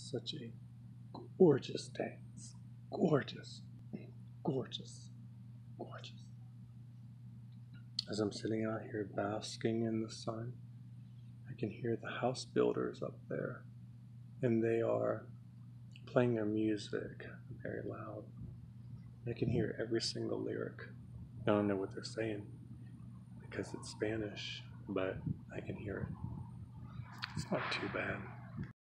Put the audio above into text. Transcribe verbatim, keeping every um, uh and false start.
Such a gorgeous dance. Gorgeous. Gorgeous. Gorgeous. As I'm sitting out here basking in the sun, I can hear the house builders up there, and they are playing their music very loud. I can hear every single lyric. I don't know what they're saying because it's Spanish, but I can hear it. It's not too bad.